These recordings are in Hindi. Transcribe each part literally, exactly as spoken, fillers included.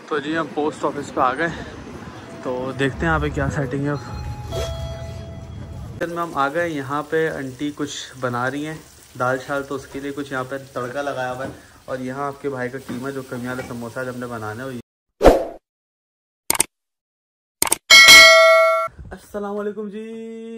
तो जी हम पोस्ट ऑफिस पे आ गए, तो देखते हैं यहाँ पे क्या सेटिंग है। फिर में हम आ गए, यहाँ पे आंटी कुछ बना रही हैं दाल चावल, तो उसके लिए कुछ यहाँ पे तड़का लगाया हुआ है। और यहाँ आपके भाई का कीमा जो कमी वाला समोसा हमने बनाना है। अस्सलाम वालेकुम जी।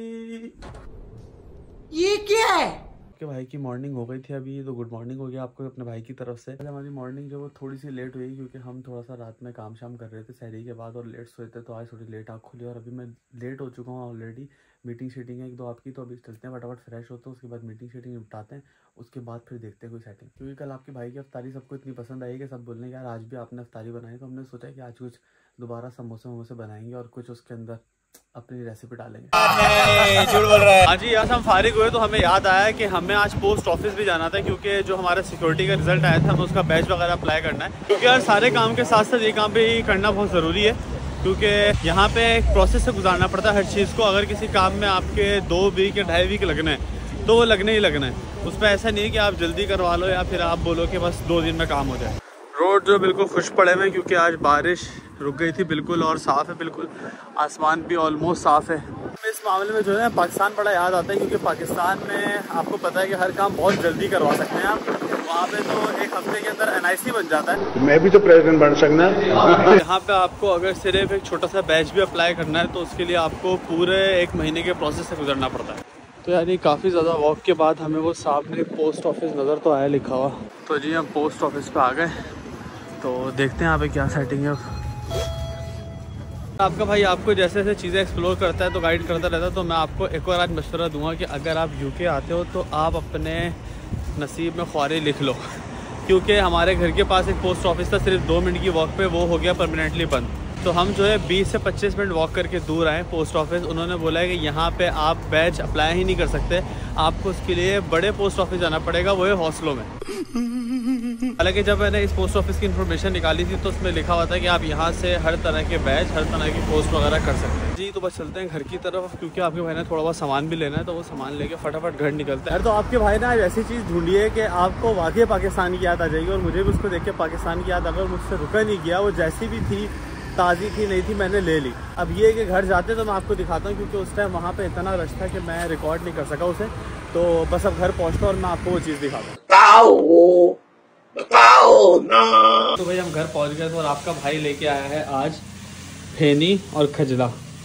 ये क्या है? आपके भाई की मॉर्निंग हो गई थी अभी, तो गुड मॉर्निंग हो गया आपको अपने भाई की तरफ से। हमारी मॉर्निंग जो वो थोड़ी सी लेट हुई क्योंकि हम थोड़ा सा रात में काम शाम कर रहे थे सहरी के बाद और लेट सोए थे, तो आज थोड़ी लेट आँख खुली और अभी मैं लेट हो चुका हूँ ऑलरेडी। मीटिंग शीटिंग है एक दो आपकी, तो अभी चलते हैं फटाफट फ्रेश होते हैं, उसके बाद मीटिंग शीटिंग निपटाते हैं, उसके बाद फिर देखते हैं कोई सेटिंग। क्योंकि कल आपके भाई की अफ्तारी सबको इतनी पसंद आई कि सब बोलने के यार आज भी आपने अफ्तारी बनाई, तो हमने सोचा कि आज कुछ दोबारा समोसे वमोसे बनाएंगे और कुछ उसके अंदर अपनी रेसिपी डालेंगे। झूठ बोल रहा है। हाँ जी, यहाँ से हम फारिग हुए तो हमें याद आया कि हमें आज पोस्ट ऑफिस भी जाना था, क्योंकि जो हमारा सिक्योरिटी का रिजल्ट आया था हमें उसका बैच वगैरह अप्लाई करना है। क्योंकि यार सारे काम के साथ साथ ये काम भी करना बहुत ज़रूरी है, क्योंकि यहाँ पे एक प्रोसेस से गुजारना पड़ता है हर चीज़ को। अगर किसी काम में आपके दो वीक या ढाई वीक लगना है तो वो लगने ही लगना है। उस पर ऐसा नहीं है कि आप जल्दी करवा लो या फिर आप बोलो कि बस दो दिन में काम हो जाए। रोड जो बिल्कुल खुश पड़े हुए हैं क्योंकि आज बारिश रुक गई थी बिल्कुल, और साफ़ है बिल्कुल, आसमान भी ऑलमोस्ट साफ़ है। इस मामले में जो है पाकिस्तान बड़ा याद आता है, क्योंकि पाकिस्तान में आपको पता है कि हर काम बहुत जल्दी करवा सकते हैं आप। वहाँ पे तो एक हफ्ते के अंदर एन आई सी बन जाता है। मैं भी तो प्रेसिडेंट बन सकना है। यहाँ पे आपको अगर सिर्फ एक छोटा सा बैच भी अप्लाई करना है तो उसके लिए आपको पूरे एक महीने के प्रोसेस से गुजरना पड़ता है। तो यार ये काफ़ी ज़्यादा वॉक के बाद हमें वो सामने पोस्ट ऑफिस नज़र तो आया लिखा हुआ। तो जी हम पोस्ट ऑफिस पे आ गए, तो देखते हैं यहाँ पे क्या सेटिंग है। आपका भाई आपको जैसे जैसे चीज़ें एक्सप्लोर करता है तो गाइड करता रहता है, तो मैं आपको एक और आज मशवरा दूंगा कि अगर आप यूके आते हो तो आप अपने नसीब में ख्वारी लिख लो, क्योंकि हमारे घर के पास एक पोस्ट ऑफिस था सिर्फ दो मिनट की वॉक पे, वो हो गया परमानेंटली बंद। तो हम जो है बीस से पच्चीस मिनट वॉक करके दूर आए पोस्ट ऑफिस। उन्होंने बोला है कि यहाँ पे आप बैच अप्लाई ही नहीं कर सकते, आपको उसके लिए बड़े पोस्ट ऑफिस जाना पड़ेगा, वो है हॉस्टलों में। हालांकि जब मैंने इस पोस्ट ऑफिस की इन्फॉर्मेशन निकाली थी तो उसमें लिखा हुआ था कि आप यहाँ से हर तरह के बैच, हर तरह की पोस्ट वगैरह कर सकते हैं। जी तो बस चलते हैं घर की तरफ, क्योंकि आपके भाई ने थोड़ा बहुत सामान भी लेना है, तो वो सामान लेके फटाफट घर निकलते हैं। तो आपके भाई ने आज ऐसी चीज़ ढूंढी है कि आपको वाकई पाकिस्तान की याद आ जाएगी, और मुझे भी उसको देख के पाकिस्तान की याद अगर मुझसे रुका नहीं गया, वो जैसी भी थी ताज़ी थी नहीं थी मैंने ले ली। अब ये कि घर जाते तो मैं आपको दिखाता हूँ, क्योंकि उस टाइम वहाँ पे इतना रश था कि मैं रिकॉर्ड नहीं कर सका उसे। तो बस अब घर पहुँचता और मैं आपको वो चीज़ दिखाता हूँ। तो भाई हम घर पहुँच गए थे और आपका भाई लेके आया है आज फेनी और खजला।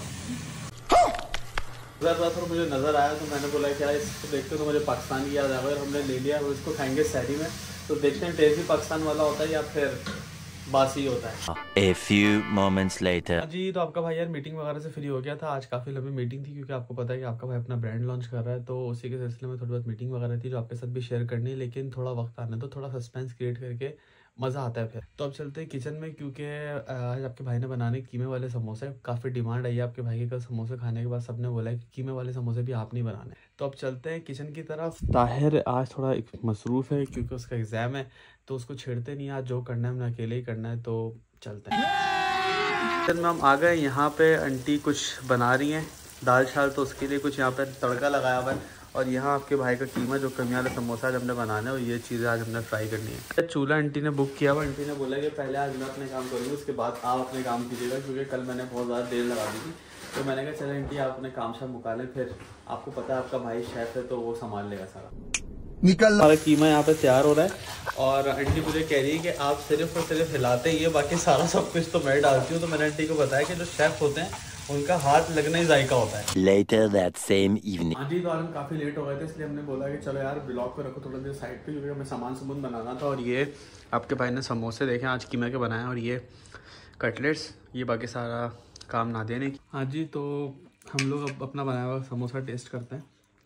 थोड़ा मुझे नज़र आया तो मैंने बोला क्या इसको देखते तो मुझे पाकिस्तान की याद आ गई, हमने ले लिया और इसको खाएंगे सहरी में। तो देखते हैं टेस्ट भी पाकिस्तान वाला होता है या फिर बासी होता है। A few moments later. जी तो आपका भाई यार मीटिंग वगैरह से फ्री हो गया था। आज काफ़ी लंबी मीटिंग थी, क्योंकि आपको पता है कि आपका भाई अपना ब्रांड लॉन्च कर रहा है, तो उसी के सिलसिले में थोड़ी बहुत मीटिंग वगैरह थी जो आपके साथ भी शेयर करनी है। लेकिन थोड़ा वक्त आने तो थोड़ा सस्पेंस क्रिएट करके मज़ा आता है फिर। तो अब चलते हैं किचन में, क्योंकि आज आपके भाई ने बनाने कीमे वाले समोसे। काफ़ी डिमांड आई है आपके भाई के, कल समोसे खाने के बाद सबने बोला है कि कीमे वाले समोसे भी आप नहीं बनाने। तो अब चलते हैं किचन की तरफ। ताहिर आज थोड़ा मसरूफ़ है क्योंकि उसका एग्ज़ाम है, तो उसको छेड़ते नहीं, आज जो करना है हमने अकेले ही करना है। तो चलते हैं। किचन में हम आ गए, यहाँ पे आंटी कुछ बना रही हैं दाल चावल, तो उसके लिए कुछ यहाँ पे तड़का लगाया हुआ है। और यहाँ आपके भाई का कीमा जो कमी वाला समोसा आज हमने बनाना है, और ये चीज़ें आज हमने फ्राई करनी है। चूल्हा आंटी ने बुक किया हुआ, आंटी ने बोला कि पहले आज मैं अपने काम करूँगी, उसके बाद आप अपने काम कीजिएगा, क्योंकि कल मैंने बहुत ज़्यादा देर लगा दी थी। तो मैंने कहा चलो आंटी आप अपने काम शाम मुका लें, फिर आपको पता है आपका भाई शेफ़ है तो वो संभाल लेगा सारा। निकल हमारा कीमा यहाँ पे तैयार हो रहा है, और आंटी मुझे कह रही है कि आप सिर्फ और सिर्फ हिलाते ही है, बाकी सारा सब कुछ तो मैं डालती हूँ। तो मैंने आंटी को बताया कि जो शेफ़ होते हैं उनका हाथ लगना ही जायका होता है। Later that same evening. हाँ जी, तो आज हम काफ़ी लेट हो गए थे, इसलिए हमने बोला कि चलो यार ब्लॉग को रखो थोड़ा देर साइड पे, क्योंकि हमें सामान सामान बनाना था। और ये आपके भाई ने समोसे देखे आज कीमा के बनाए, और ये कटलेट्स, ये बाकी सारा काम ना देने की। हाँ जी, तो हम लोग अब अपना बनाया हुआ समोसा टेस्ट करते हैं।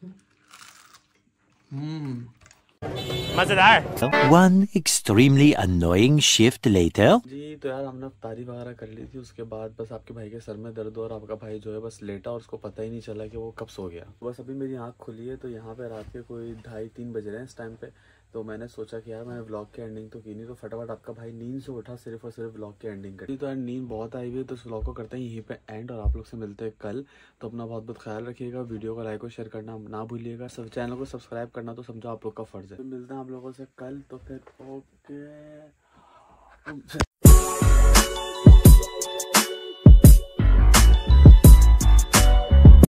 हम्म मजेदार। One extremely annoying shift later. जी तो यार हमने अफ्तारी वगैरह कर ली थी, उसके बाद बस आपके भाई के सर में दर्द हो और आपका भाई जो है बस लेटा, और उसको पता ही नहीं चला कि वो कब सो गया। बस अभी मेरी आंख खुली है, तो यहाँ पे रात के कोई ढाई तीन बज रहे हैं इस टाइम पे। तो मैंने सोचा कि यार मैंने व्लॉग की एंडिंग तो की नहीं, तो फटाफट आपका भाई नींद से उठा सिर्फ और सिर्फ व्लॉग की एंडिंग करी। तो यार नींद बहुत आई हुई है, तो इस व्लॉग को करते हैं यहीं पे एंड, और आप लोग से मिलते हैं कल। तो अपना बहुत बहुत ख्याल रखिएगा, वीडियो को लाइक और शेयर करना ना भूलिएगा, सब चैनल को सब्सक्राइब करना तो समझो आप लोग का फर्ज है। तो मिलते हैं आप लोगों से कल, तो फिर ओके।